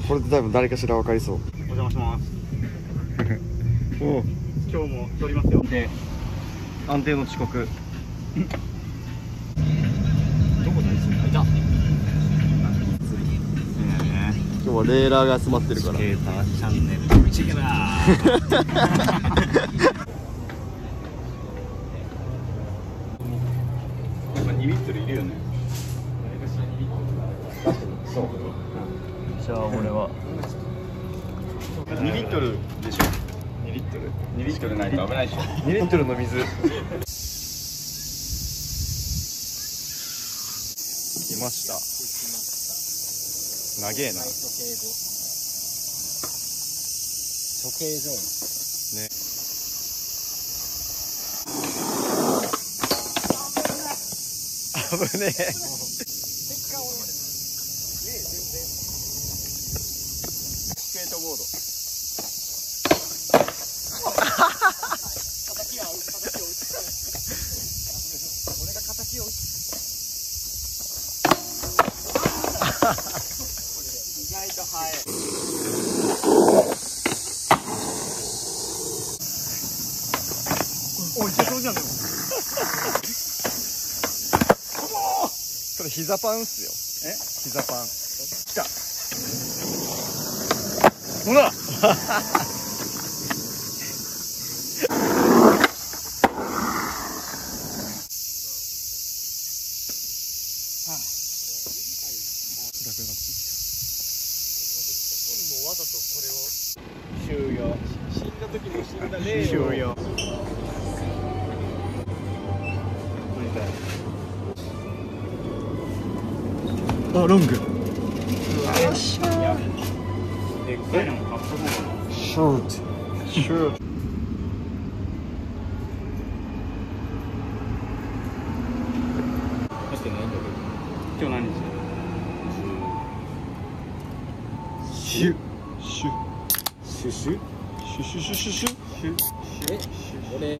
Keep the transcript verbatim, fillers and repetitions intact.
これで多分誰かしら分かりそう。 お邪魔します。 お今日も撮りますよ。 で安定の遅刻。 どこだいついた。 今日はレーラーが集まってるから。 スケーターチャンネルのチゲだー。にリットルいるよね。 そう。じゃあ俺はにリットルでしょ。にリットル。 にリットルないと危ないでしょ。 にリットルの水。来ました。長えな。 処刑所ね。危ねえ。スケートボード。敵が敵を撃つ。俺が敵を撃つ。意外と速い。 おい、いけそうじゃんでも。 それ膝パンっすよ。 え？ 膝パン。 来た。ほら。 もうわざとこれを終了。 死んだ時に死んだ霊を終了。 あ、ロング。 よっしゃ。でっかいのも買った方がいい。 ショート。ショート。 入ってないんだけど。今日何日？ シュ。シュ。 シュシュ？ シュシュシュシュシュ。 シュ。え？俺。